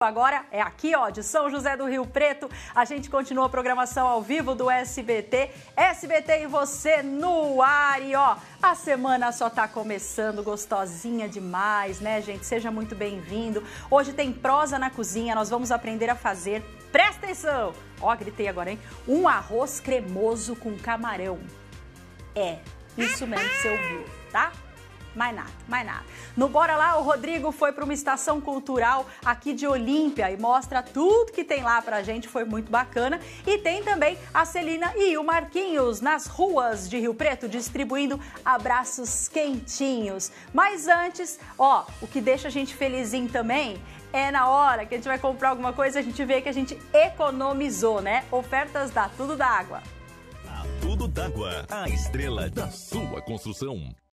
Agora é aqui, ó, de São José do Rio Preto. A gente continua a programação ao vivo do SBT. SBT e você no ar. E ó, a semana só tá começando, gostosinha demais, né, gente? Seja muito bem-vindo. Hoje tem prosa na cozinha, nós vamos aprender a fazer, presta atenção! Ó, gritei agora, hein? Um arroz cremoso com camarão. É, isso mesmo que você ouviu, tá? Mais nada, mais nada. No Bora Lá, o Rodrigo foi para uma estação cultural aqui de Olímpia e mostra tudo que tem lá pra gente, foi muito bacana. E tem também a Celina e o Marquinhos nas ruas de Rio Preto, distribuindo abraços quentinhos. Mas antes, ó, o que deixa a gente felizinho também é na hora que a gente vai comprar alguma coisa, a gente vê que a gente economizou, né? Ofertas da Tudo d'Água. A Tudo d'Água, a estrela da sua construção.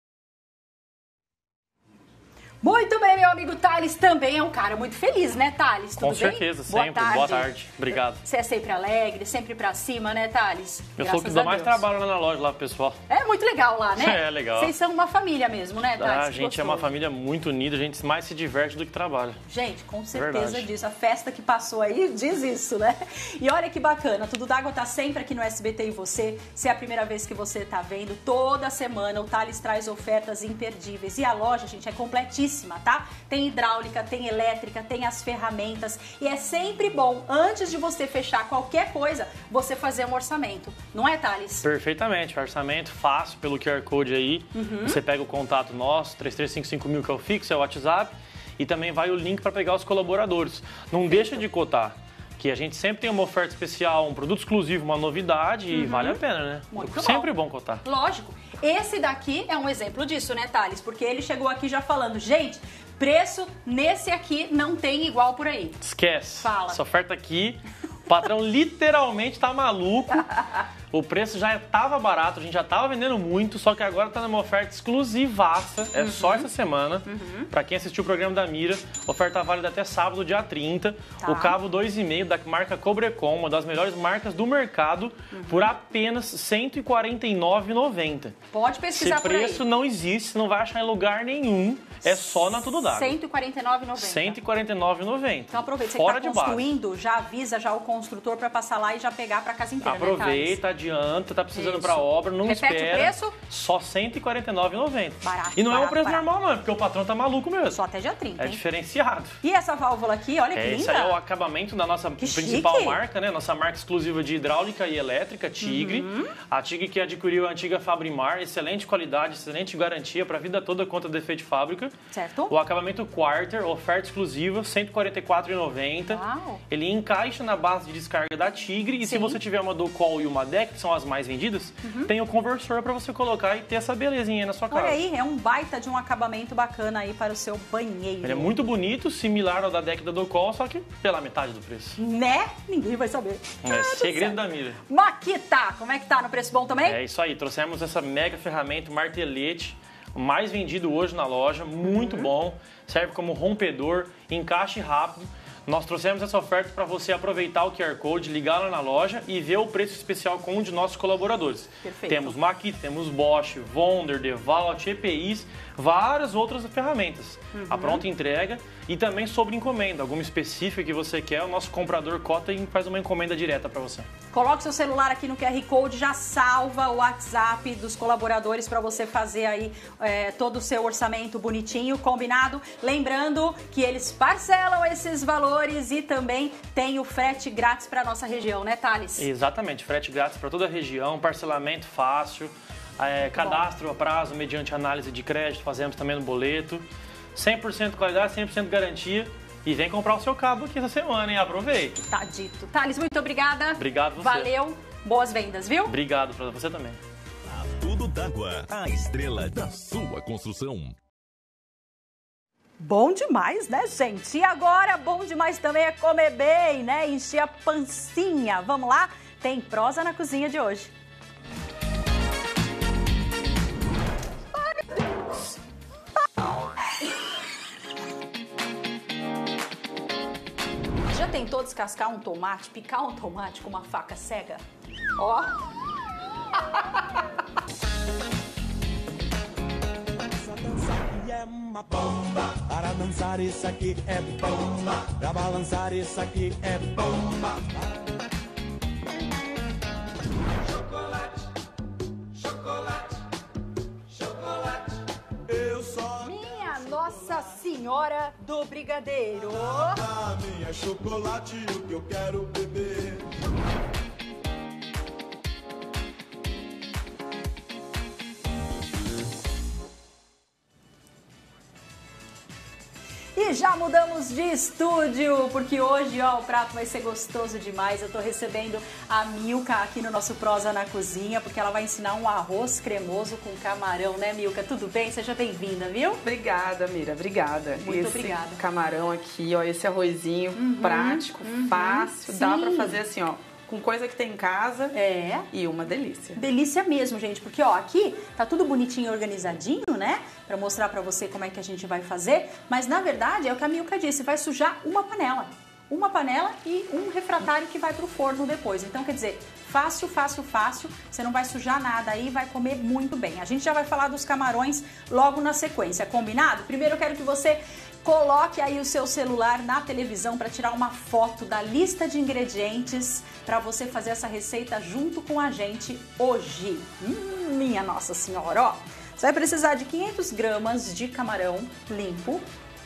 Muito bem, meu amigo Thales também é um cara muito feliz, né, Thales? Tudo Com bem? certeza, sempre. Boa tarde. Obrigado. Você é sempre alegre, sempre pra cima, né, Thales? Eu sou o que dá mais trabalho lá na loja, lá pro pessoal. É muito legal lá, né? É, legal. Vocês são uma família mesmo, né, Thales? A gente é uma família muito unida, a gente mais se diverte do que trabalha. Gente, com certeza Verdade. disso. A festa que passou aí diz isso, né? E olha que bacana, Tudo d'Água tá sempre aqui no SBT e você. Se é a primeira vez que você tá vendo, toda semana o Thales traz ofertas imperdíveis. E a loja, gente, é completíssima, tá? Tem hidráulica, tem elétrica, tem as ferramentas. E é sempre bom, antes de você fechar qualquer coisa, você fazer um orçamento. Não é, Thales? Perfeitamente. Orçamento fácil pelo QR Code aí. Você pega o contato nosso, 3355.000, que é o fixo, é o WhatsApp. E também vai o link para pegar os colaboradores. Não deixa de cotar, que a gente sempre tem uma oferta especial, um produto exclusivo, uma novidade e vale a pena, né? Muito sempre bom. bom cotar. Lógico. Esse daqui é um exemplo disso, né, Thales? Porque ele chegou aqui já falando, gente, preço nesse aqui não tem igual por aí. Esquece. Fala. Essa oferta aqui, o patrão literalmente tá maluco. O preço já estava barato, a gente já estava vendendo muito, só que agora tá numa oferta exclusivaça, é só essa semana. Para quem assistiu o programa da Mira, oferta válida até sábado, dia 30. Tá. O cabo 2,5 da marca Cobrecon, uma das melhores marcas do mercado, por apenas R$ 149,90. Pode pesquisar Esse por aí. preço não existe, você não vai achar em lugar nenhum, é só na Tudo d'Água. R$ 149,90. R$ 149,90. Então aproveita, você Fora que de tá base. construindo, já avisa já o construtor para passar lá e já pegar para casa inteira, né, Aproveita, Thales? adianta, tá precisando Isso. pra obra, não Repete espera. o preço? Só R$ 149,90. Barato, E não é um barato, preço barato. normal, não, é porque o patrão tá maluco mesmo. Só até dia 30, É hein? diferenciado. E essa válvula aqui, olha que linda. Esse aí é o acabamento da nossa Que principal chique. marca, né? Nossa marca exclusiva de hidráulica e elétrica, Tigre. A Tigre que adquiriu a antiga Fabrimar, excelente qualidade, excelente garantia pra vida toda contra defeito de fábrica. Certo? O acabamento Quarter, oferta exclusiva, R$ 144,90. Uau. Ele encaixa na base de descarga da Tigre. E se Sim. você tiver uma Docol e uma Deck, que são as mais vendidas, tem o conversor para você colocar e ter essa belezinha aí na sua casa. Olha aí, é um baita de um acabamento bacana aí para o seu banheiro. Ele é muito bonito, similar ao da Deck da Docol, só que pela metade do preço. Né? Ninguém vai saber. É segredo da Mira. Maquita, como é que tá? No preço bom também? É isso aí, trouxemos essa mega ferramenta, martelete, o mais vendido hoje na loja, muito bom, serve como rompedor, encaixe rápido. Nós trouxemos essa oferta para você aproveitar o QR Code, ligar lá na loja e ver o preço especial com um de nossos colaboradores. Perfeito. Temos Makita, temos Bosch, Wonder, DeWalt, EPIs, várias outras ferramentas. A pronta entrega e também sobre encomenda, alguma específica que você quer, o nosso comprador cota e faz uma encomenda direta para você. Coloque seu celular aqui no QR Code, já salva o WhatsApp dos colaboradores para você fazer aí todo o seu orçamento bonitinho, combinado? Lembrando que eles parcelam esses valores e também tem o frete grátis para nossa região, né, Thales? Exatamente, frete grátis para toda a região, parcelamento fácil, cadastro a prazo mediante análise de crédito, fazemos também no boleto, 100% qualidade, 100% garantia. E vem comprar o seu cabo aqui essa semana, hein? Aproveita. Tá dito. Thales, muito obrigada. Obrigado você. Valeu, boas vendas, viu? Obrigado para você também. A Tudo d'Água, a estrela da sua construção. Bom demais, né, gente? E agora, bom demais também é comer bem, né? Encher a pancinha. Vamos lá? Tem prosa na cozinha de hoje. Já tentou descascar um tomate, picar um tomate com uma faca cega? Ó. Essa dança aqui é uma bomba. Para dançar dançar isso aqui é bom, pra balançar isso aqui é bom. Chocolate, chocolate, chocolate. Eu só Minha Nossa Senhora do Brigadeiro. a minha chocolate, o que eu quero beber. E já mudamos de estúdio, porque hoje, ó, o prato vai ser gostoso demais. Eu tô recebendo a Milka aqui no nosso Prosa na Cozinha, porque ela vai ensinar um arroz cremoso com camarão, né, Milka? Tudo bem? Seja bem-vinda, viu? Obrigada, Mira, obrigada. Muito obrigada. Camarão aqui, ó, esse arrozinho prático, fácil, Sim. dá pra fazer assim, ó, com coisa que tem em casa. É. E uma delícia. Delícia mesmo, gente, porque ó, aqui tá tudo bonitinho e organizadinho, né? Pra mostrar pra você como é que a gente vai fazer, mas na verdade é o que a Milka disse, vai sujar uma panela. Uma panela e um refratário que vai pro forno depois. Então, quer dizer, fácil, fácil, fácil, você não vai sujar nada aí, vai comer muito bem. A gente já vai falar dos camarões logo na sequência, combinado? Primeiro eu quero que você coloque aí o seu celular na televisão para tirar uma foto da lista de ingredientes para você fazer essa receita junto com a gente hoje. Minha Nossa Senhora, ó. Você vai precisar de 500 gramas de camarão limpo,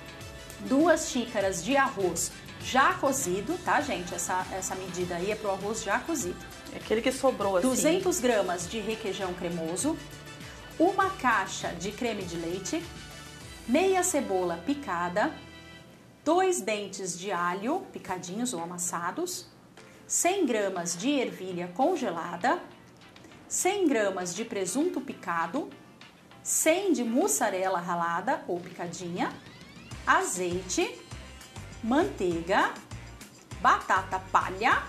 2 xícaras de arroz já cozido, tá, gente? Essa medida aí é pro arroz já cozido. É aquele que sobrou assim. 200 gramas de requeijão cremoso, 1 caixa de creme de leite, meia cebola picada, 2 dentes de alho picadinhos ou amassados, 100 gramas de ervilha congelada, 100 gramas de presunto picado, 100 de mussarela ralada ou picadinha, azeite, manteiga, batata palha,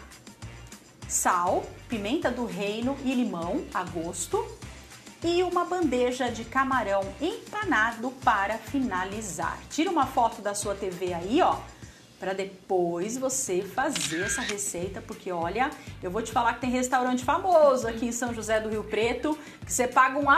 sal, pimenta do reino e limão a gosto e uma bandeja de camarão empanado para finalizar. Tira uma foto da sua TV aí, ó, para depois você fazer essa receita, porque olha, eu vou te falar que tem restaurante famoso aqui em São José do Rio Preto, que você paga um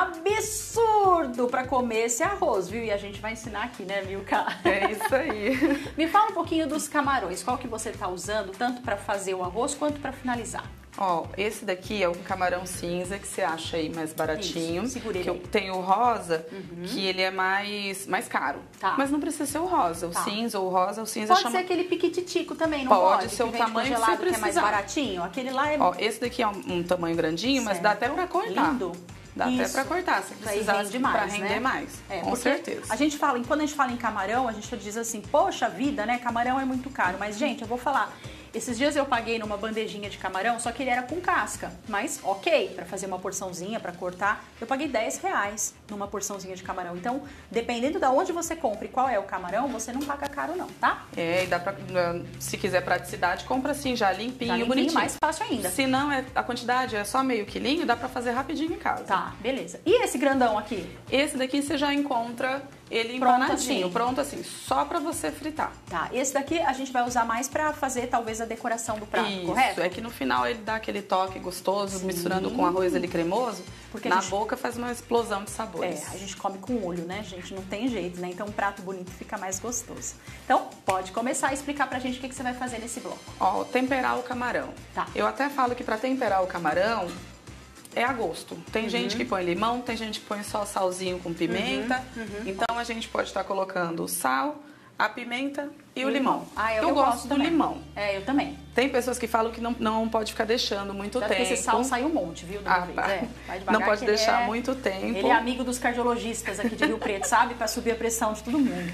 absurdo para comer esse arroz, viu? E a gente vai ensinar aqui, né, Milka? É isso aí. Me fala um pouquinho dos camarões, qual que você tá usando, tanto para fazer o arroz quanto para finalizar? Ó, esse daqui é um camarão cinza que você acha aí mais baratinho. Isso, segura ele que aí. eu tenho o rosa, que ele é mais caro. Tá. Mas não precisa ser o rosa. Tá. O cinza ou o rosa, o cinza Pode ser aquele piquititico também, não Pode pode? ser o que vende tamanho que congelado, você que é mais precisar. baratinho. Aquele lá é Ó, esse daqui é um tamanho grandinho, mas dá até pra cortar. Lindo. Dá até Isso. pra cortar, se Aí precisar, rende mais, pra render né? mais. É, com porque certeza. A gente fala, quando a gente fala em camarão, a gente diz assim, poxa vida, né? Camarão é muito caro. Mas, gente, eu vou falar. Esses dias eu paguei numa bandejinha de camarão, só que ele era com casca. Mas, ok, pra fazer uma porçãozinha, pra cortar, eu paguei R$10 numa porçãozinha de camarão. Então, dependendo de onde você compra e qual é o camarão, você não paga caro não, tá? É, e dá pra, se quiser praticidade, compra assim, já limpinho, bonitinho. Mais fácil ainda. Se não, a quantidade é só meio quilinho, dá pra fazer rapidinho em casa. Tá, beleza. E esse grandão aqui? Esse daqui você já encontra ele Pronto empanadinho, assim. pronto assim, só pra você fritar. Tá, esse daqui a gente vai usar mais pra fazer talvez a decoração do prato, Isso, correto? é que no final ele dá aquele toque gostoso, misturando com arroz ali cremoso, Porque a na gente- boca faz uma explosão de sabores. É, a gente come com olho, né, gente? Não tem jeito, né? Então um prato bonito fica mais gostoso. Então, pode começar a explicar pra gente o que você vai fazer nesse bloco. Ó, temperar o camarão. Tá. Eu até falo que pra temperar o camarão é a gosto. Tem gente que põe limão, tem gente que põe só salzinho com pimenta. Então a gente pode estar colocando o sal, a pimenta e o limão. Ah, eu gosto do também. limão. É, eu também. Tem pessoas que falam que não pode ficar deixando muito Já tempo. que esse sal sai um monte, viu, dona Vez? pá. É, vai devagar Não pode que ele deixar é- muito tempo. Ele é amigo dos cardiologistas aqui de Rio Preto, sabe? Pra subir a pressão de todo mundo.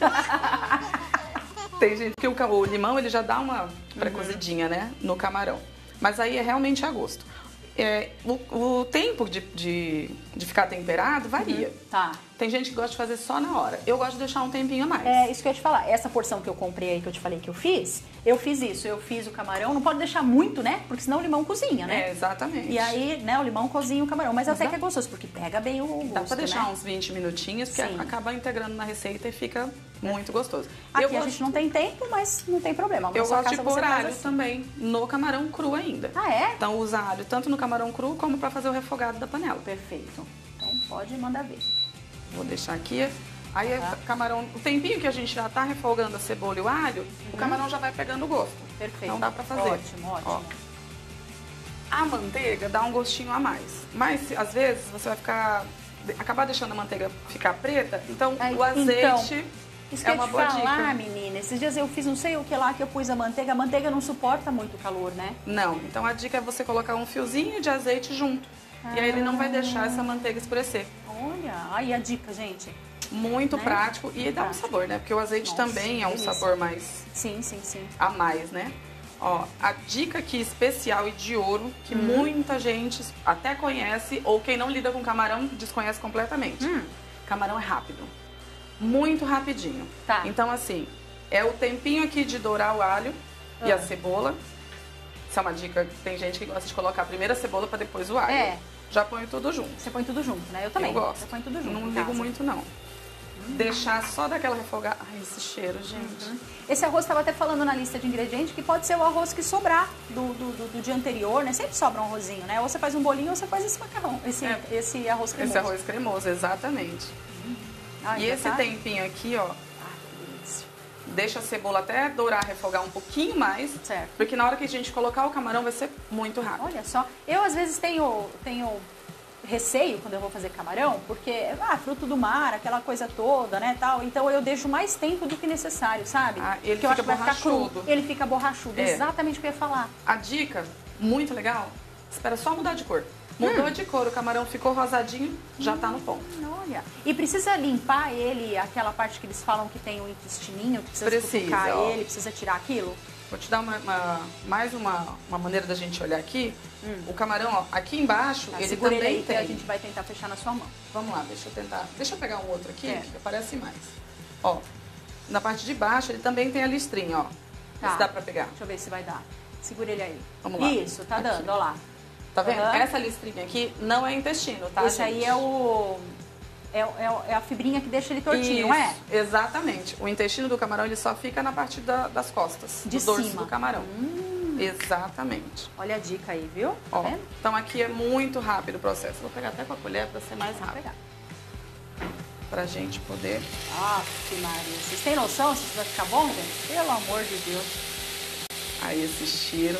Tem gente que o limão ele já dá uma pré-cozidinha, né, no camarão. Mas aí é realmente a gosto. É, o tempo de ficar temperado varia. Tá. Tem gente que gosta de fazer só na hora. Eu gosto de deixar um tempinho a mais. É, isso que eu ia te falar. Essa porção que eu comprei aí, que eu te falei que eu fiz isso. Eu fiz o camarão. Não pode deixar muito, né? Porque senão o limão cozinha, né? É, exatamente. E aí, né, o limão cozinha o camarão. Mas até que é gostoso, porque pega bem o gosto, Dá pra deixar né? uns 20 minutinhos, porque Sim. acaba integrando na receita e fica muito gostoso. Aqui eu a gosto, gente não tem tempo, mas não tem problema. Na eu sua gosto de casa você pôr faz alho assim. também no camarão cru ainda. Ah, é? Então usa alho tanto no camarão cru como pra fazer o refogado da panela. Perfeito. Então pode mandar ver. Vou deixar aqui Aí camarão, o tempinho que a gente já tá refogando a cebola e o alho, o camarão já vai pegando o gosto. Perfeito. Então dá pra fazer. Ótimo, ótimo. Ó. A manteiga dá um gostinho a mais. Mas, às vezes, você vai acabar deixando a manteiga ficar preta, então o azeite isso é uma boa dica. Menina, esses dias eu fiz não sei o que lá que eu pus a manteiga não suporta muito calor, né? Não, então a dica é você colocar um fiozinho de azeite junto. E aí ele não vai deixar essa manteiga escurecer. Olha, aí a dica, gente. Muito né? prático e dá um sabor, né? Porque o azeite também é um delícia. sabor mais... Sim, sim, sim. A mais, né? Ó, a dica aqui especial e de ouro, que muita gente até conhece, ou quem não lida com camarão desconhece completamente. Camarão é rápido. Muito rapidinho. Tá. Então, assim, é o tempinho aqui de dourar o alho e a cebola. Isso é uma dica, tem gente que gosta de colocar primeiro a cebola para depois o alho. É. Já põe tudo junto. Você põe tudo junto, né? Eu também. Eu gosto. Eu ponho tudo junto. Não em ligo casa. muito, não. Deixar só daquela refogada. Ai, esse cheiro, gente. Esse arroz estava até falando na lista de ingredientes que pode ser o arroz que sobrar do dia anterior, né? Sempre sobra um arrozinho, né? Ou você faz um bolinho ou você faz esse macarrão, esse arroz cremoso. Esse arroz cremoso, exatamente. Ai, E já esse tá? tempinho aqui, ó, Que delícia. deixa a cebola até dourar, refogar um pouquinho mais. Certo. Porque na hora que a gente colocar o camarão vai ser muito rápido. Olha só, eu às vezes tenho receio quando eu vou fazer camarão, porque fruto do mar, aquela coisa toda, né, tal. Então eu deixo mais tempo do que necessário, sabe? Ele porque eu acho fica que vai ficar cru. borrachudo. Ele fica borrachudo, É. exatamente o que eu ia falar. A dica, muito legal, espera só mudar de cor. Mudou de cor, o camarão ficou rosadinho, já tá no ponto. Olha, e precisa limpar ele, aquela parte que eles falam que tem o intestininho, que precisa Precisa, cutucar ó. ele, precisa tirar aquilo? Vou te dar mais uma maneira da gente olhar aqui. O camarão, ó, aqui embaixo, ele Segura também aí que tem. a gente vai tentar fechar na sua mão. Vamos lá, deixa eu tentar. Deixa eu pegar um outro aqui, É. que aparece mais. Ó, na parte de baixo ele também tem a listrinha, ó. Tá. Se dá pra pegar. Deixa eu ver se vai dar. Segura ele aí. Vamos lá. Isso, tá Aqui. dando, ó lá. Tá vendo? Aham. Essa listrinha aqui não é intestino, tá, Esse aí gente? é a fibrinha que deixa ele tortinho, não é? Isso, exatamente. O intestino do camarão ele só fica na parte das costas, De do dorso cima. do camarão. Exatamente. Olha a dica aí, viu? Tá Ó, vendo? então aqui é muito rápido o processo. Vou pegar até com a colher para ser mais Vou rápido. pegar. Pra gente poder... Aff, Maria. Vocês têm noção se isso vai ficar bom, gente? Pelo amor de Deus. Aí esse cheiro.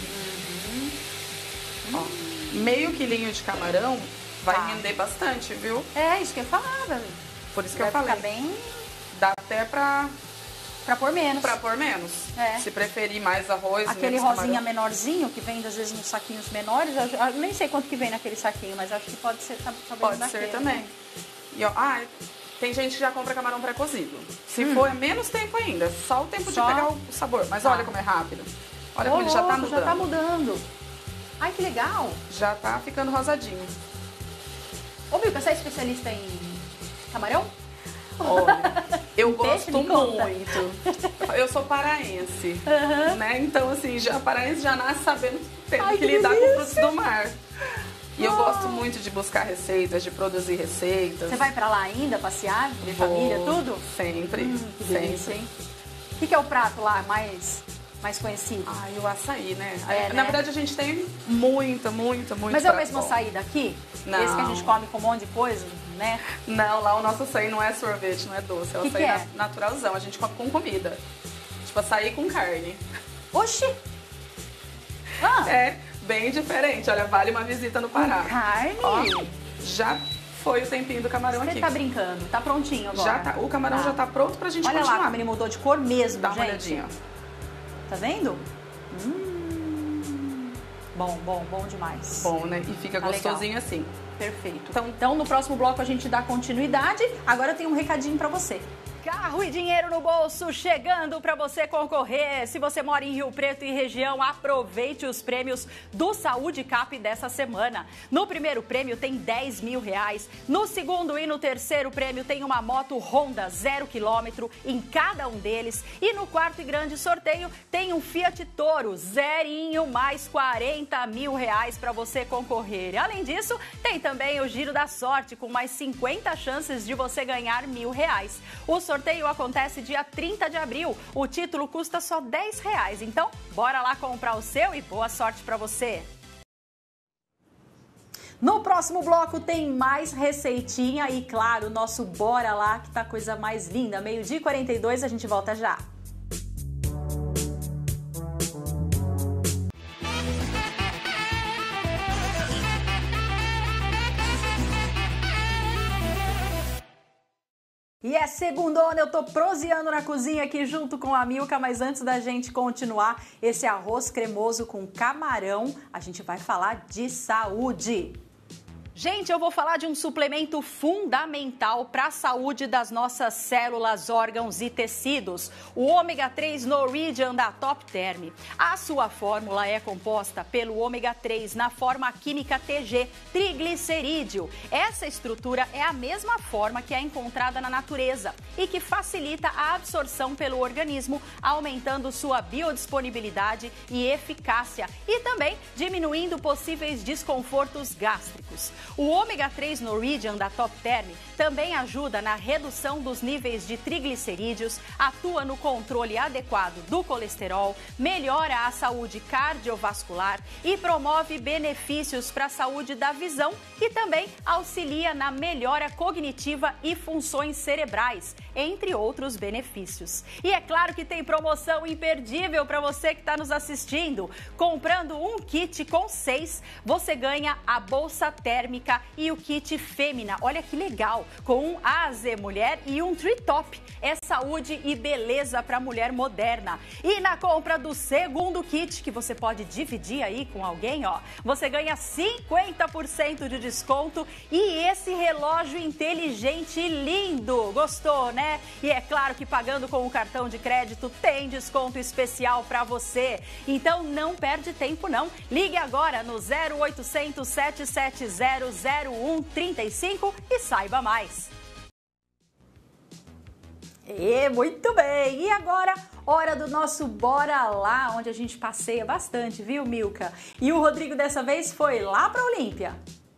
Ó, meio quilinho de camarão vai Tá. render bastante, viu? É, isso que eu falava. Por isso que Vai eu falei. ficar bem Dá até pra pôr menos. pôr menos. É. Se preferir mais arroz, Aquele menos rosinha camarão. menorzinho que vem às vezes nos saquinhos menores, eu nem sei quanto que vem naquele saquinho, mas acho que pode ser talvez Pode naquele, ser também. né? E ó, tem gente que já compra camarão pré-cozido. Se for, é menos tempo ainda. Só o tempo Só? de pegar o sabor. Mas Tá. olha como é rápido. Olha Ô, como ele já tá louco, mudando. Já tá mudando. Ai, que legal. Já tá ficando rosadinho. Ô, Milka, você é especialista em camarão? Olha, eu Peixe, gosto me conta. muito. Eu sou paraense, né? Então, assim, paraense já nasce sabendo ter Ai, que que lidar com delícia. frutos do mar. E eu gosto muito de buscar receitas, de produzir receitas. Você vai pra lá ainda passear, ver Vou, família, tudo? Sempre, Que delícia, sempre. hein? O que é o prato lá mais conhecido? Ai, o açaí, né? É, Na né? verdade, a gente tem muito Mas é o prato mesmo bom. açaí daqui? Não. Esse que a gente come com um monte de coisa, né? Não, lá o nosso açaí não é sorvete, não é doce. É o Que açaí que é? naturalzão. A gente come com comida. Tipo, açaí com carne. Oxi! Ah, É bem diferente. Olha, vale uma visita no Pará. carne? Ó, já foi o tempinho do camarão Você aqui. tá brincando, tá prontinho agora. Já tá, o camarão já tá pronto pra gente Olha continuar. lá como ele mudou de cor mesmo, Dá uma gente. olhadinha. Tá vendo? Bom demais. Bom, né? E fica Tá gostosinho assim. Perfeito. Então, no próximo bloco a gente dá continuidade. Agora eu tenho um recadinho pra você. Carro e dinheiro no bolso chegando para você concorrer. Se você mora em Rio Preto e região, aproveite os prêmios do Saúde Cap dessa semana. No primeiro prêmio tem R$10 mil. No segundo e no terceiro prêmio tem uma moto Honda 0 km em cada um deles. E no quarto e grande sorteio tem um Fiat Toro zerinho mais R$40 mil para você concorrer. E, além disso, tem também o Giro da Sorte com mais 50 chances de você ganhar R$1.000. O sorteio acontece dia 30 de abril. O título custa só R$10. Então, bora lá comprar o seu e boa sorte para você. No próximo bloco tem mais receitinha e, claro, o nosso Bora Lá, que tá coisa mais linda. 12h42, a gente volta já. E é segundona, eu tô proseando na cozinha aqui junto com a Milka, mas antes da gente continuar esse arroz cremoso com camarão, a gente vai falar de saúde. Gente, eu vou falar de um suplemento fundamental para a saúde das nossas células, órgãos e tecidos, o ômega 3 Norwegian da Top Term. A sua fórmula é composta pelo ômega 3 na forma química TG, triglicerídeo. Essa estrutura é a mesma forma que é encontrada na natureza e que facilita a absorção pelo organismo, aumentando sua biodisponibilidade e eficácia e também diminuindo possíveis desconfortos gástricos. O ômega 3 Norwegian da Top Term também ajuda na redução dos níveis de triglicerídeos, atua no controle adequado do colesterol, melhora a saúde cardiovascular e promove benefícios para a saúde da visão e também auxilia na melhora cognitiva e funções cerebrais, entre outros benefícios. E é claro que tem promoção imperdível para você que está nos assistindo. Comprando um kit com 6, você ganha a bolsa térmica e o kit Fêmina. Olha que legal! Com um AZ Mulher e um Tri-Top. É saúde e beleza para mulher moderna. E na compra do segundo kit, que você pode dividir aí com alguém, ó, você ganha 50% de desconto e esse relógio inteligente lindo. Gostou, né? E é claro que pagando com o cartão de crédito tem desconto especial para você. Então não perde tempo não. Ligue agora no 0800 770 0135 e saiba mais. Muito bem! E agora, hora do nosso Bora Lá, onde a gente passeia bastante, viu, Milka? E o Rodrigo dessa vez foi lá para Olímpia.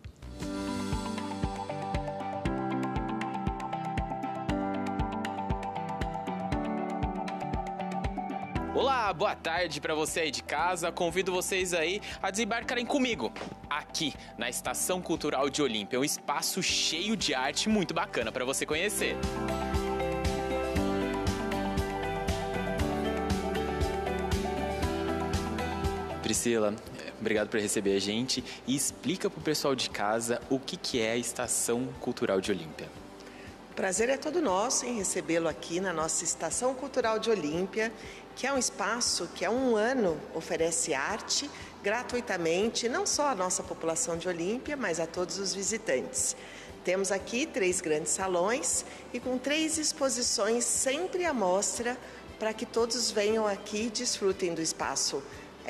Olá, boa tarde para você aí de casa. Convido vocês aí a desembarcarem comigo aqui na Estação Cultural de Olímpia, um espaço cheio de arte muito bacana para você conhecer. Priscila, obrigado por receber a gente e explica para o pessoal de casa o que é a Estação Cultural de Olímpia. O prazer é todo nosso em recebê-lo aqui na nossa Estação Cultural de Olímpia, que é um espaço que há um ano oferece arte gratuitamente, não só à nossa população de Olímpia, mas a todos os visitantes. Temos aqui 3 grandes salões e com 3 exposições sempre à mostra para que todos venham aqui e desfrutem do espaço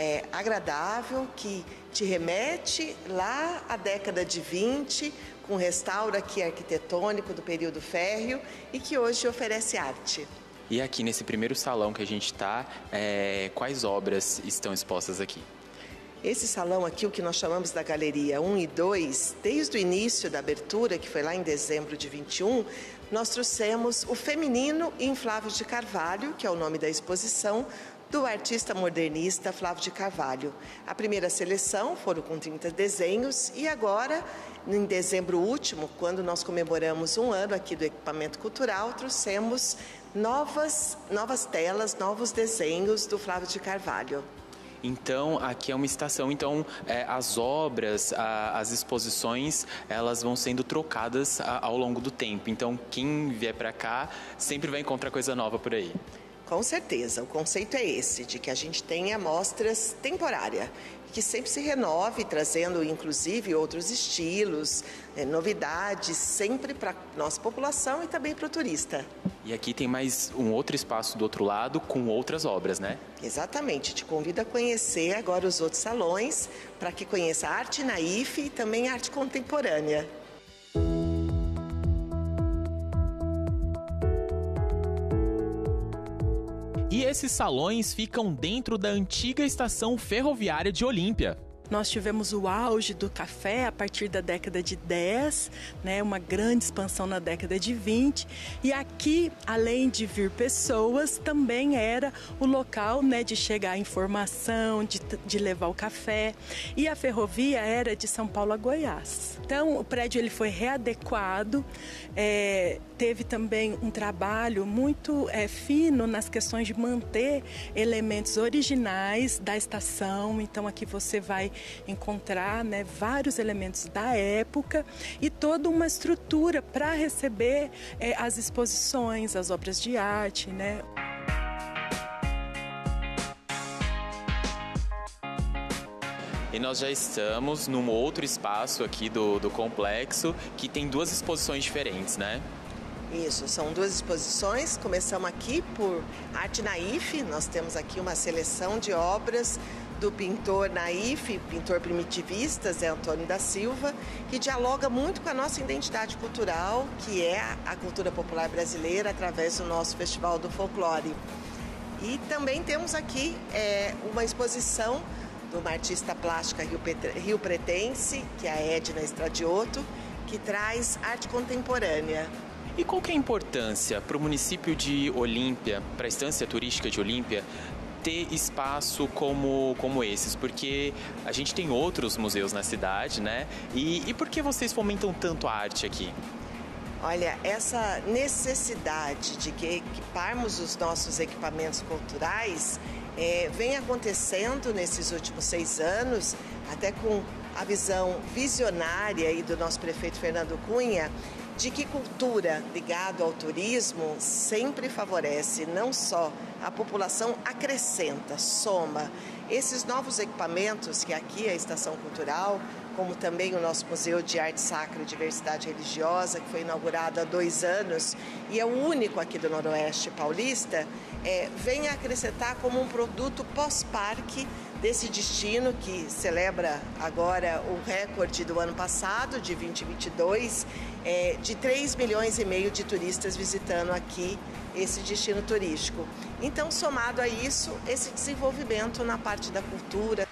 agradável, que te remete lá à década de 20, com restauro aqui arquitetônico do período férreo e que hoje oferece arte. E aqui nesse primeiro salão que a gente está, quais obras estão expostas aqui? Esse salão aqui, o que nós chamamos da Galeria 1 e 2, desde o início da abertura, que foi lá em dezembro de 21, nós trouxemos o Feminino em Flávio de Carvalho, que é o nome da exposição, do artista modernista Flávio de Carvalho. A primeira seleção foram com 30 desenhos e agora, em dezembro último, quando nós comemoramos um ano aqui do equipamento cultural, trouxemos novas telas, novos desenhos do Flávio de Carvalho. Então, aqui é uma estação, então as obras, as exposições, elas vão sendo trocadas ao longo do tempo. Então, quem vier para cá sempre vai encontrar coisa nova por aí. Com certeza, o conceito é esse, de que a gente tenha amostras temporárias, que sempre se renove, trazendo inclusive outros estilos, novidades, sempre para a nossa população e também para o turista. E aqui tem mais um outro espaço do outro lado com outras obras, né? Exatamente, te convido a conhecer agora os outros salões, para que conheça a arte naif e também a arte contemporânea. E esses salões ficam dentro da antiga estação ferroviária de Olímpia. Nós tivemos o auge do café a partir da década de 10, né, uma grande expansão na década de 20. E aqui, além de vir pessoas, também era o local, né, de chegar a informação, de levar o café. E a ferrovia era de São Paulo a Goiás. Então, o prédio ele foi readequado, teve também um trabalho muito fino nas questões de manter elementos originais da estação. Então, aqui você vai encontrar, né, vários elementos da época e toda uma estrutura para receber as exposições, as obras de arte, né? E nós já estamos num outro espaço aqui do complexo que tem duas exposições diferentes, né? Isso, são duas exposições. Começamos aqui por Arte Naif. Nós temos aqui uma seleção de obras do pintor Naif, pintor primitivista, Zé Antônio da Silva, que dialoga muito com a nossa identidade cultural, que é a cultura popular brasileira, através do nosso Festival do Folclore. E também temos aqui uma exposição de uma artista plástica rio-pretense, que é a Edna Estradioto, que traz arte contemporânea. E qual que é a importância para o município de Olímpia, para a estância turística de Olímpia, ter espaço como esses? Porque a gente tem outros museus na cidade, né? E por que vocês fomentam tanto a arte aqui? Olha, essa necessidade de que equiparmos os nossos equipamentos culturais vem acontecendo nesses últimos 6 anos, até com a visão visionária aí do nosso prefeito Fernando Cunha, de que cultura ligada ao turismo sempre favorece não só a população, acrescenta, soma. Esses novos equipamentos, que aqui é a Estação Cultural, como também o nosso Museu de Arte Sacra e Diversidade Religiosa, que foi inaugurado há 2 anos e é o único aqui do Noroeste Paulista, vem a acrescentar como um produto pós-parque desse destino que celebra agora o recorde do ano passado, de 2022, de 3,5 milhões de turistas visitando aqui esse destino turístico. Então, somado a isso, esse desenvolvimento na parte da cultura.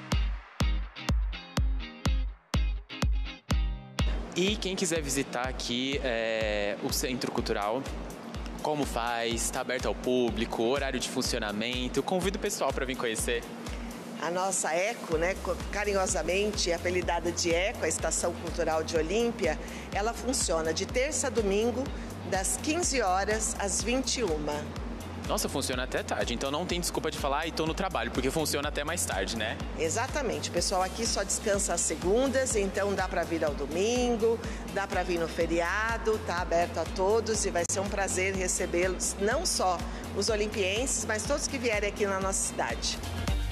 E quem quiser visitar aqui o Centro Cultural, como faz? Está aberto ao público, horário de funcionamento? Convido o pessoal para vir conhecer. A nossa ECO, né, carinhosamente apelidada de ECO, a Estação Cultural de Olímpia, ela funciona de terça a domingo, das 15 horas às 21. Nossa, funciona até tarde, então não tem desculpa de falar, estou no trabalho, porque funciona até mais tarde, né? Exatamente, o pessoal aqui só descansa às segundas, então dá para vir ao domingo, dá para vir no feriado, tá aberto a todos e vai ser um prazer recebê-los, não só os olimpienses, mas todos que vierem aqui na nossa cidade.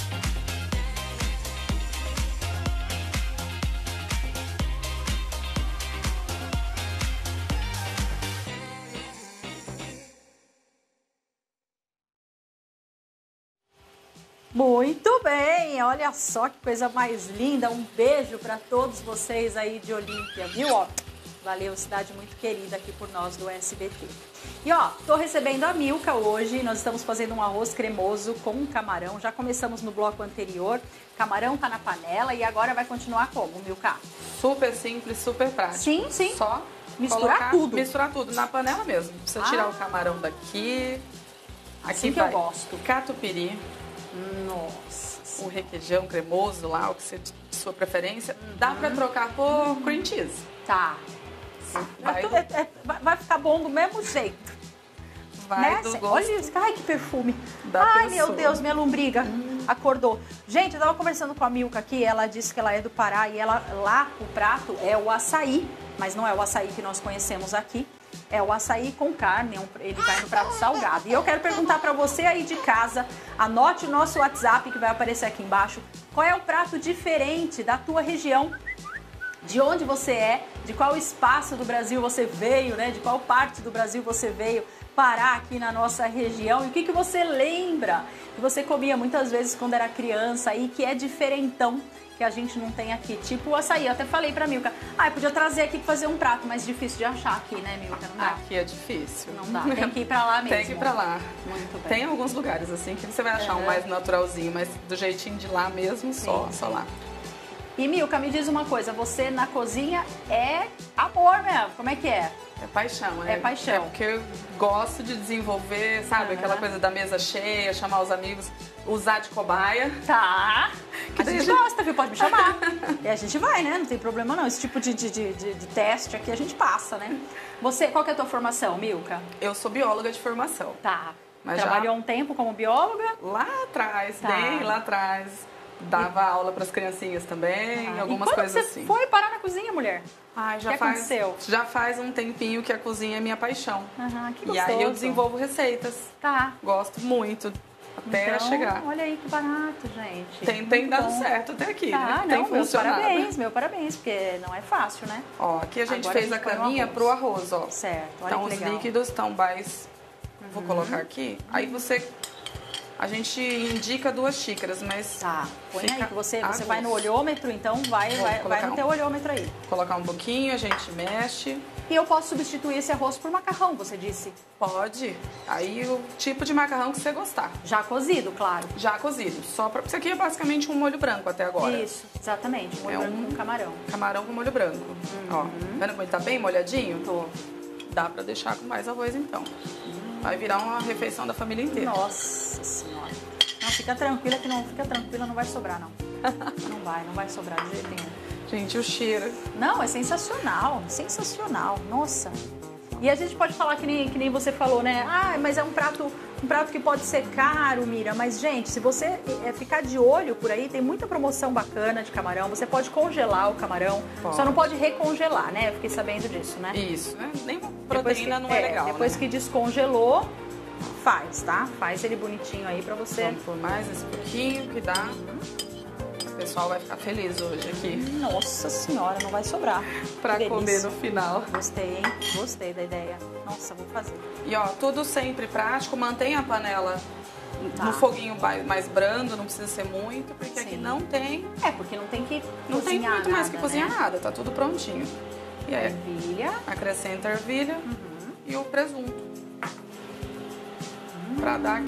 Muito bem, olha só que coisa mais linda. Um beijo para todos vocês aí de Olímpia, viu? Ó, valeu, cidade muito querida aqui por nós do SBT. E ó, tô recebendo a Milka hoje. Nós estamos fazendo um arroz cremoso com camarão. Já começamos no bloco anterior. Camarão tá na panela e agora vai continuar como, Milka? Super simples, super prático. Sim, sim. Só misturar tudo. Misturar tudo na panela mesmo. Precisa tirar o camarão daqui. Assim que eu gosto. Catupiry. Nossa. O requeijão cremoso lá, o que você, de sua preferência. Dá pra trocar por cream cheese. Tá. Vai ficar bom do mesmo jeito. Vai do gosto. Olha isso, ai que perfume. Da ai, pessoa. meu Deus, minha lombriga acordou. Gente, eu tava conversando com a Milka aqui, ela disse que ela é do Pará e lá o prato é o açaí, mas não é o açaí que nós conhecemos aqui. É o açaí com carne, ele vai no prato salgado. E eu quero perguntar para você aí de casa, anote o nosso WhatsApp que vai aparecer aqui embaixo. Qual é o prato diferente da tua região? De onde você é? De qual espaço do Brasil você veio, né? De qual parte do Brasil você veio parar aqui na nossa região? E o que você lembra que você comia muitas vezes quando era criança e que é diferentão, que a gente não tem aqui, tipo o açaí. Eu até falei pra Milka, eu podia trazer aqui pra fazer um prato, mas difícil de achar aqui, né, Milka? Não dá. Aqui é difícil. Não dá, tem que ir pra lá mesmo. Tem que ir pra lá. Muito bem. Tem alguns lugares assim que você vai achar um mais naturalzinho, mas do jeitinho de lá mesmo, só lá. E Milka, me diz uma coisa, você na cozinha é amor mesmo, como é que é? É paixão, É paixão. É porque eu gosto de desenvolver, sabe? Aquela coisa da mesa cheia, chamar os amigos, usar de cobaia. Tá. Que A daí gente gosta, viu? Pode me chamar. E a gente vai, né? Não tem problema não. Esse tipo de teste aqui a gente passa, né? Você, qual que é a tua formação, Milka? Eu sou bióloga de formação. Tá. Mas Trabalhou um tempo como bióloga? Lá atrás, Tá. bem lá atrás. Dava aula para as criancinhas também, algumas e quando coisas você assim. foi parar na cozinha, mulher? Ai, O que aconteceu? Já faz um tempinho que a cozinha é minha paixão. Aham, que E gostoso. aí eu desenvolvo receitas. Tá. Gosto muito, até Então, chegar. olha aí que barato, gente. Tem Muito dado bom. certo até aqui, Tá, né? não, Tem funcionado. meus parabéns, porque não é fácil, né? Ó, aqui a gente Agora fez a a gente põe o caminha arroz. pro arroz, ó. Certo, olha Então que os legal. líquidos estão mais... Vou colocar aqui. Aí a gente indica 2 xícaras, mas... Tá, põe fica aí que você a vai no gosto. olhômetro, então vai colocar no um. teu olhômetro aí. Colocar um pouquinho, a gente mexe. E eu posso substituir esse arroz por macarrão, você disse? Pode. Aí o tipo de macarrão que você gostar. Já cozido, claro. Já cozido. Isso aqui é basicamente um molho branco até agora. Isso, exatamente. Molho branco com camarão. Camarão com molho branco. Ó, vendo como ele tá bem molhadinho? Tô. Dá pra deixar com mais arroz então. Vai virar uma refeição da família inteira. Nossa senhora. Não, fica tranquila que não vai sobrar, não. Não vai sobrar de jeito nenhum. Gente, o cheiro. Não, é sensacional, sensacional. Nossa. E a gente pode falar que nem você falou, né? Ah, mas é um prato que pode ser caro, Mira. Mas, gente, se você ficar de olho por aí, tem muita promoção bacana de camarão. Você pode congelar o camarão. Pode. Só não pode recongelar, né? Eu fiquei sabendo disso, né? Isso, né? Nem proteína não é legal, Depois né? que descongelou, faz, tá? Faz ele bonitinho aí pra você. Vamos por mais esse pouquinho que dá. O pessoal vai ficar feliz hoje aqui. Nossa senhora, não vai sobrar. Pra Que comer delícia. no final. Gostei, hein? Gostei da ideia. Nossa, vou fazer. E ó, tudo sempre prático. Mantenha a panela Tá. no foguinho mais brando, não precisa ser muito, porque aqui Sim. não tem Porque não tem que Não tem cozinhar muito mais nada, que cozinhar né? nada, tá tudo prontinho. E aí, Ervilha. acrescenta a ervilha e o presunto. Pra dar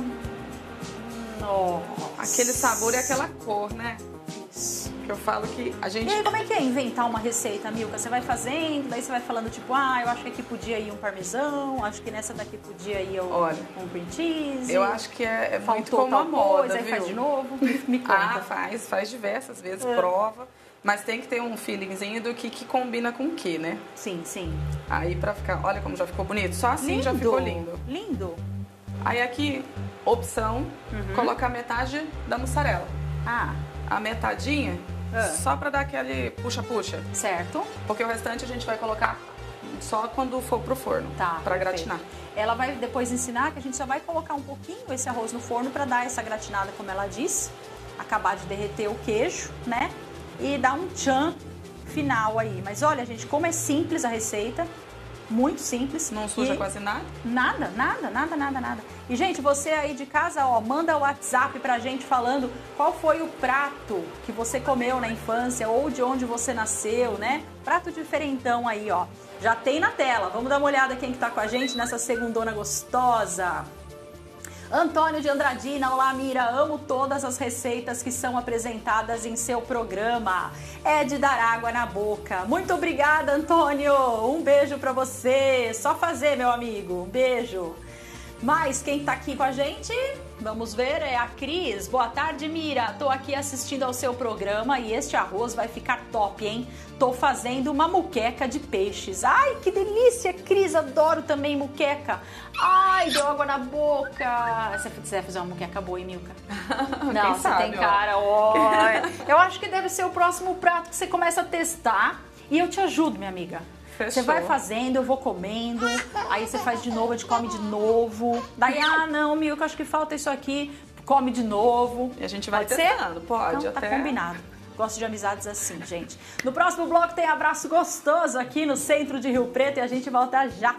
aquele sabor e aquela cor, né? Isso. Que eu falo que a gente... E aí, como é que é inventar uma receita, Milka? Você vai fazendo, daí você vai falando, tipo, eu acho que aqui podia ir um parmesão, acho que nessa daqui podia ir Olha, um cream cheese. Eu acho que é muito faltou como a tal moda, coisa, aí viu? faz de novo. Me conta. Faz diversas vezes, prova. Mas tem que ter um feelingzinho do que combina com o que, né? Sim, sim. Aí pra ficar... Olha como já ficou bonito. Só assim já ficou lindo. Lindo. Aí aqui, opção, colocar metade da mussarela. A metadinha, só pra dar aquele puxa-puxa. Certo. Porque o restante a gente vai colocar só quando for pro forno, Tá. pra perfeito. gratinar. Ela vai depois ensinar que a gente só vai colocar um pouquinho esse arroz no forno pra dar essa gratinada, como ela disse. Acabar de derreter o queijo, né? E dar um tchan final aí. Mas olha, gente, como é simples a receita. Muito simples. Não suja E quase nada. Nada. E, gente, você aí de casa, manda o WhatsApp pra gente falando qual foi o prato que você comeu na infância ou de onde você nasceu, né? Prato diferentão aí, ó. Já tem na tela. Vamos dar uma olhada quem que tá com a gente nessa segundona gostosa. Antônio de Andradina, olá Mira, amo todas as receitas que são apresentadas em seu programa. É de dar água na boca. Muito obrigada, Antônio. Um beijo pra você. Só fazer, meu amigo. Um beijo. Mas quem tá aqui com a gente, vamos ver, é a Cris. Boa tarde, Mira. Tô aqui assistindo ao seu programa e este arroz vai ficar top, hein? Tô fazendo uma muqueca de peixes. Ai, que delícia, Cris. Adoro também muqueca. Ai, deu água na boca. Se você quiser fazer uma muqueca boa, hein, Milka? Não, você sabe, tem cara, ó. Eu acho que deve ser o próximo prato que você começa a testar e eu te ajudo, minha amiga. Fechou. Você vai fazendo, eu vou comendo, aí você faz de novo, a gente come de novo. Daí, não, Milka, acho que falta isso aqui, come de novo. E a gente vai Pode testando, ser? pode, Então, tá até... combinado. Gosto de amizades assim, gente. No próximo bloco tem abraço gostoso aqui no centro de Rio Preto e a gente volta já.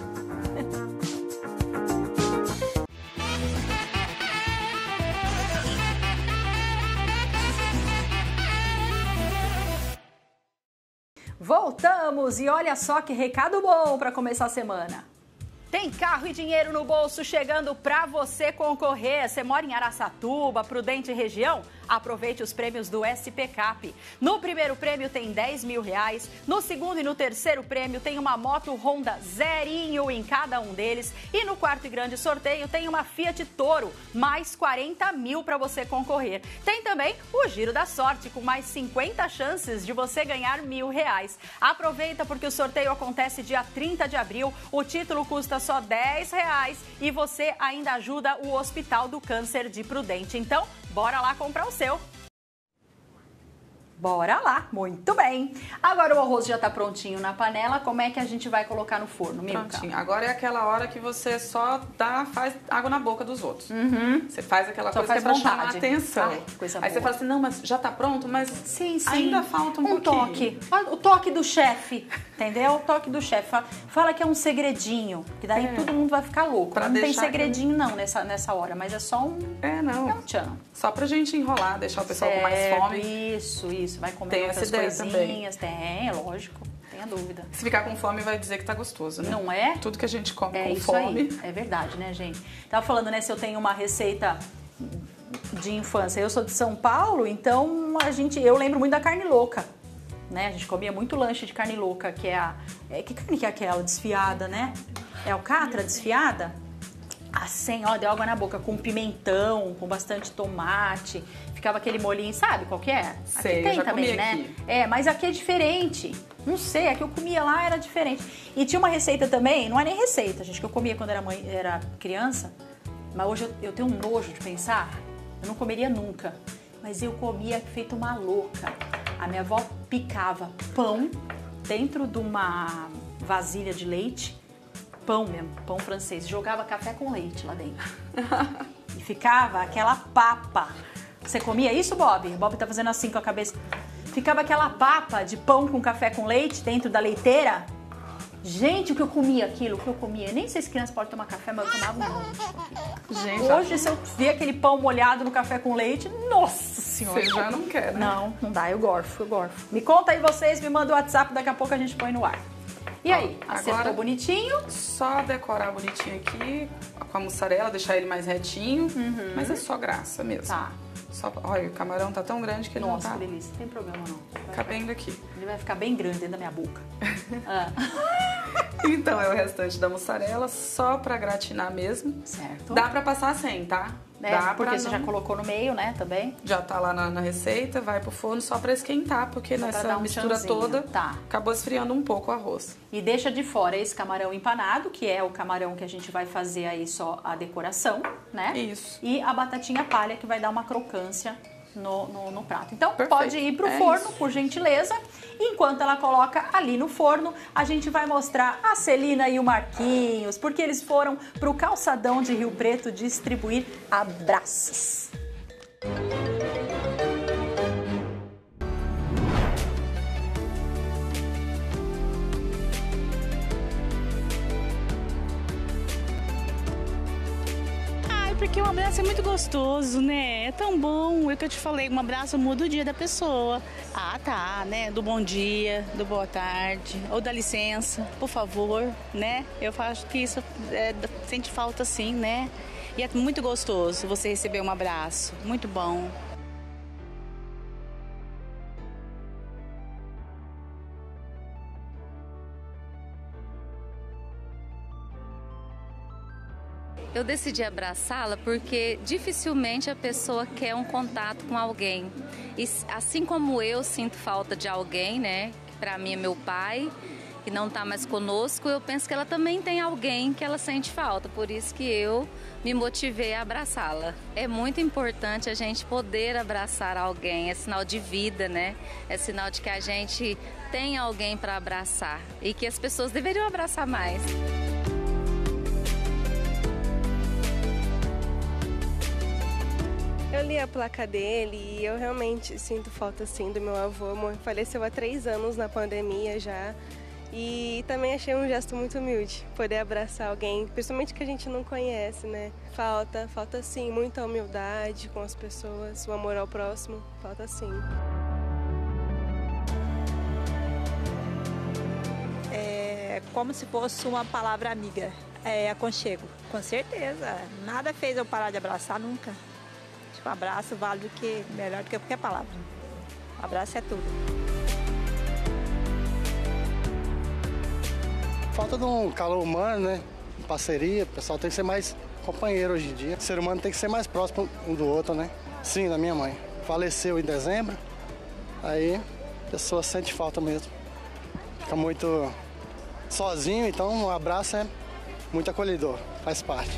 Voltamos e olha só que recado bom para começar a semana. Tem carro e dinheiro no bolso chegando para você concorrer. Você mora em Araçatuba, Prudente região? Aproveite os prêmios do SP Cap. No primeiro prêmio tem R$10 mil, no segundo e no terceiro prêmio tem uma moto Honda zerinho em cada um deles e no quarto e grande sorteio tem uma Fiat Toro, mais 40 mil para você concorrer. Tem também o Giro da Sorte, com mais 50 chances de você ganhar R$1.000. Aproveita porque o sorteio acontece dia 30 de abril, o título custa só R$10 e você ainda ajuda o Hospital do Câncer de Prudente. Então, bora lá comprar o seu. Bora lá, muito bem. Agora o arroz já tá prontinho na panela, como é que a gente vai colocar no forno, Milka? Prontinho. Agora é aquela hora que você só faz água na boca dos outros. Você faz aquela Só coisa faz que é pra vontade. chamar atenção. Ai, coisa Aí boa. você fala assim, não, mas já tá pronto, mas Sim. ainda falta um pouquinho. toque. O toque do chefe, entendeu? O toque do chefe. Fala que é um segredinho, que daí todo mundo vai ficar louco. Pra Não tem deixar segredinho não nessa hora, mas é só um... não. É um tchan. Só pra gente enrolar, deixar o pessoal com mais fome. Isso. Vai comer Tem outras essa ideia coisinhas. Tem, lógico. Tenha dúvida. Se ficar com fome, vai dizer que tá gostoso, né? Não é? Tudo que a gente come É com isso fome. aí. É verdade, né, gente? Tava falando, né, se eu tenho uma receita de infância. Eu sou de São Paulo, então eu lembro muito da carne louca. Né? A gente comia muito lanche de carne louca, que é que carne que é aquela? Desfiada, né? É alcatra desfiada? Assim, ó, deu água na boca, com pimentão, com bastante tomate. Ficava aquele molhinho, sabe qual que é? Sei, aqui tem eu já também, comi né? aqui. Mas aqui é diferente. Não sei, a que eu comia lá era diferente. E tinha uma receita também, não é nem receita, gente, que eu comia quando era criança. Mas hoje eu tenho um nojo de pensar. Eu não comeria nunca. Mas eu comia feito uma louca. A minha avó picava pão dentro de uma vasilha de leite, pão mesmo, pão francês, jogava café com leite lá dentro. E ficava aquela papa. Você comia isso, Bob? O Bob tá fazendo assim com a cabeça. Ficava aquela papa de pão com café com leite dentro da leiteira. Gente, o que eu comia aquilo, o que eu comia. Nem sei se criança pode tomar café, mas eu tomava um monte. Gente, Hoje, se eu ver aquele pão molhado no café com leite, nossa senhora. você já não quer, né? Não dá, eu gorfo. Me conta aí vocês, me manda o WhatsApp, daqui a pouco a gente põe no ar. E aí, acertou agora- bonitinho? Só decorar bonitinho aqui com a mussarela, deixar ele mais retinho. Mas é só graça mesmo. Tá. Olha, o camarão tá tão grande que ele Nossa, não que tá delícia, não tem problema não. cabendo aqui. Ele vai ficar bem grande dentro da minha boca. Então é o restante da mussarela, só pra gratinar mesmo. Certo. Dá pra passar sem, tá? Né? Dá Porque pra você não- já colocou no meio, né, também. Já tá lá na receita, vai pro forno só pra esquentar, porque Só pra nessa dar um mistura tchanzinho. toda Tá. acabou esfriando um pouco o arroz. E deixa de fora esse camarão empanado, que é o camarão que a gente vai fazer aí só a decoração, né? Isso. E a batatinha palha, que vai dar uma crocância no prato. Então, Perfeito. pode ir pro É forno, isso. por gentileza. Enquanto ela coloca ali no forno, a gente vai mostrar a Celina e o Marquinhos, porque eles foram pro calçadão de Rio Preto distribuir abraços. Ai, porque um abraço é muito gostoso, né? É tão bom. É o que eu te falei, um abraço muda o dia da pessoa. Ah, tá, né? Do bom dia, do boa tarde, ou da licença, por favor, né? Eu acho que isso sente falta sim, né? E é muito gostoso você receber um abraço. Muito bom. Eu decidi abraçá-la porque dificilmente a pessoa quer um contato com alguém. E assim como eu sinto falta de alguém, né? Que para mim é meu pai, que não está mais conosco, eu penso que ela também tem alguém que ela sente falta. Por isso que eu me motivei a abraçá-la. É muito importante a gente poder abraçar alguém, é sinal de vida, né? É sinal de que a gente tem alguém para abraçar e que as pessoas deveriam abraçar mais. Eu li a placa dele e eu realmente sinto falta, sim, do meu avô. Faleceu há 3 anos na pandemia já. E também achei um gesto muito humilde, poder abraçar alguém, principalmente que a gente não conhece, né? Falta sim, muita humildade com as pessoas, o amor ao próximo, falta sim. É como se fosse uma palavra amiga, aconchego, com certeza. Nada fez eu parar de abraçar nunca. O abraço vale melhor do que qualquer palavra. O abraço é tudo. Falta de um calor humano, né? Parceria, o pessoal tem que ser mais companheiro hoje em dia. O ser humano tem que ser mais próximo um do outro, né? Sim, da minha mãe. Faleceu em dezembro, aí a pessoa sente falta mesmo. Fica muito sozinho, então um abraço é muito acolhedor, faz parte.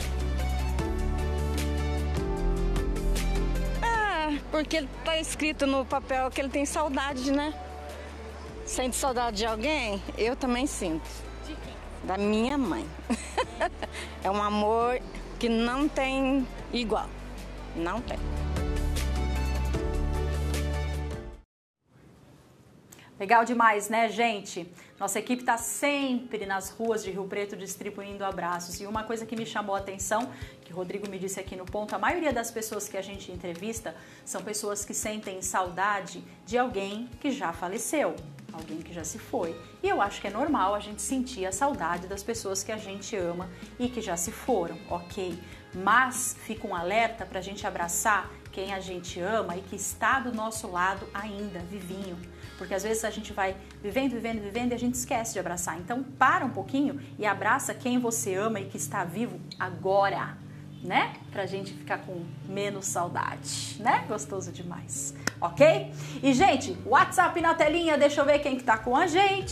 Porque tá escrito no papel que ele tem saudade, né? Sente saudade de alguém? Eu também sinto. De quem? Da minha mãe. É um amor que não tem igual. Não tem. Legal demais, né, gente? Nossa equipe está sempre nas ruas de Rio Preto distribuindo abraços. E uma coisa que me chamou a atenção, que o Rodrigo me disse aqui no ponto, a maioria das pessoas que a gente entrevista são pessoas que sentem saudade de alguém que já faleceu, alguém que já se foi. E eu acho que é normal a gente sentir a saudade das pessoas que a gente ama e que já se foram, ok? Mas fica um alerta para a gente abraçar quem a gente ama e que está do nosso lado ainda, vivinho. Porque às vezes a gente vai vivendo e a gente esquece de abraçar. Então para um pouquinho e abraça quem você ama e que está vivo agora, né? Pra gente ficar com menos saudade, né? Gostoso demais, ok? E gente, WhatsApp na telinha, deixa eu ver quem que tá com a gente.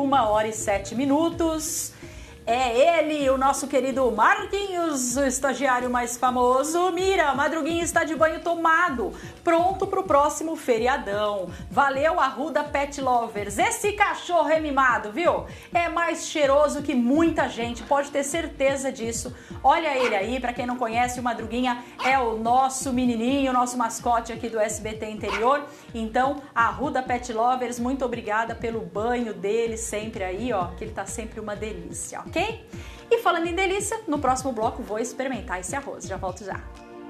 1h07. É ele, o nosso querido Marquinhos, o estagiário mais famoso. Mira, Madruguinha está de banho tomado, pronto pro próximo feriadão. Valeu, Arruda Pet Lovers. Esse cachorro é mimado, viu? É mais cheiroso que muita gente, pode ter certeza disso. Olha ele aí, pra quem não conhece, o Madruguinha é o nosso menininho, o nosso mascote aqui do SBT Interior. Então, Arruda Pet Lovers, muito obrigada pelo banho dele sempre aí, ó, que ele tá sempre uma delícia, ó. Ok? E falando em delícia, no próximo bloco vou experimentar esse arroz. Já volto já.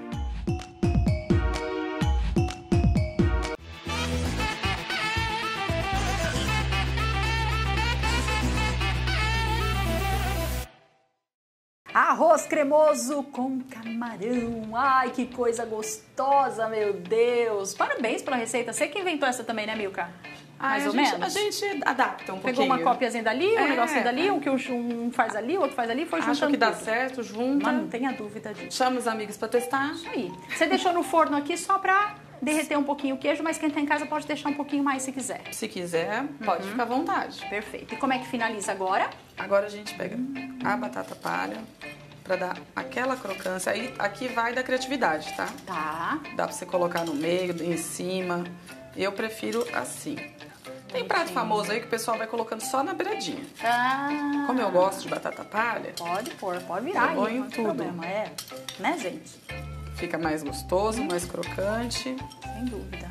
Arroz cremoso com camarão. Ai, que coisa gostosa, meu Deus. Parabéns pela receita. Você que inventou essa também, né, Milka? Mais ou menos? A gente adapta um pouquinho. Pegou uma cópiazinha dali, um negocinho dali, um que um faz ali, o outro faz ali, foi juntando. Acho que dá tudo. certo, junta. Mas não tenha dúvida disso. Chama os amigos pra testar. Isso aí. Você deixou no forno aqui só pra derreter um pouquinho o queijo, mas quem tá em casa pode deixar um pouquinho mais se quiser. Se quiser, pode ficar à vontade. Perfeito. E como é que finaliza agora? Agora a gente pega a batata palha pra dar aquela crocância. Aí aqui vai da criatividade, tá? Tá. Dá pra você colocar no meio, em cima. Eu prefiro assim. Tem prato famoso aí que o pessoal vai colocando só na beiradinha. Ah. Como eu gosto de batata palha... Pode pôr, pode virar. Eu ponho não tem tudo. problema, né, gente? Fica mais gostoso, mais crocante. Sem dúvida.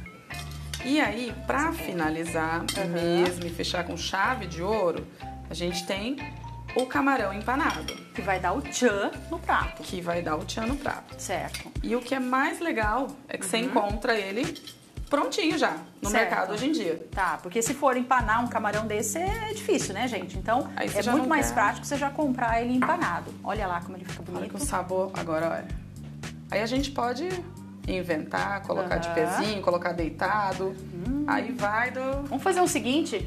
E aí, pra finalizar mesmo e fechar com chave de ouro, a gente tem o camarão empanado. Que vai dar o tchan no prato. Que vai dar o tchan no prato. Certo. E o que é mais legal é que você encontra ele prontinho já no mercado hoje em dia. Tá, porque se for empanar um camarão desse é difícil, né, gente? Então Aí você é já muito não mais quer. prático você já comprar ele empanado. Olha lá como ele fica Olha bonito. que o sabor agora, olha. Aí a gente pode inventar, colocar de pezinho, colocar deitado. Aí vai do... Vamos fazer o seguinte,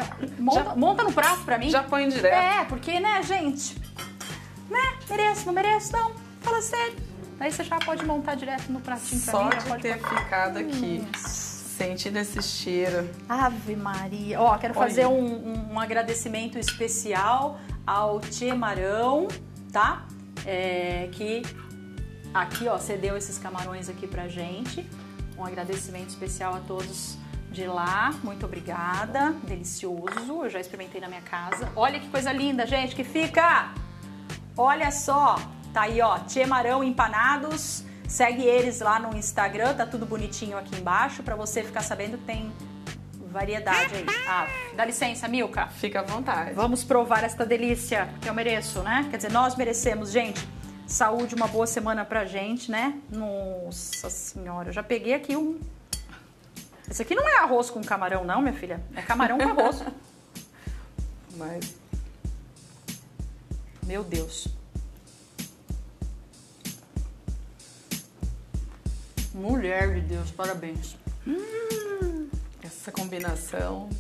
monta no prato pra mim. Já põe direto. É, porque, né, gente, né, mereço, não mereço, não, fala sério. Aí você já pode montar direto no pratinho pra Só mim. de ter ficado aqui, sentindo esse cheiro. Ave Maria. Ó, quero fazer um agradecimento especial ao Tchê Marão, tá? Que aqui, ó, cedeu esses camarões aqui pra gente. Um agradecimento especial a todos de lá. Muito obrigada. Delicioso. Eu já experimentei na minha casa. Olha que coisa linda, gente, que fica. Olha só. Tá aí, ó, Tchê Marão Empanados. Segue eles lá no Instagram, tá tudo bonitinho aqui embaixo pra você ficar sabendo que tem variedade aí. Ah, dá licença, Milka. Fica à vontade. Vamos provar esta delícia que eu mereço, né? Quer dizer, nós merecemos, gente. Saúde, uma boa semana pra gente, né? Nossa Senhora, eu já peguei aqui um... Esse aqui não é arroz com camarão, não, minha filha. É camarão com arroz. Mas... Meu Deus. Mulher de Deus, parabéns. Essa combinação.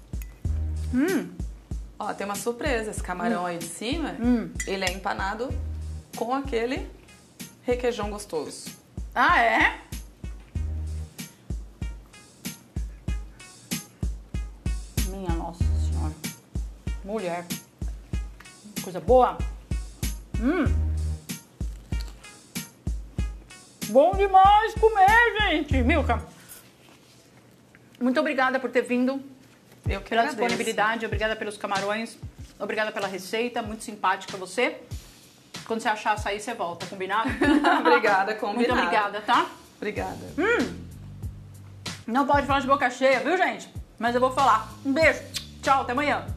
Ó, tem uma surpresa. Esse camarão aí de cima, ele é empanado com aquele requeijão gostoso. Ah, é? Minha Nossa Senhora. Mulher. Coisa boa. Bom demais comer, gente. Milka, muito obrigada por ter vindo. Eu que pela agradeço. Disponibilidade, obrigada pelos camarões, obrigada pela receita, muito simpática você. Quando você achar açaí, você volta, combinado? Obrigada, combinado. Muito obrigada, tá? Obrigada. Não pode falar de boca cheia, viu, gente? Mas eu vou falar. Um beijo, tchau, até amanhã.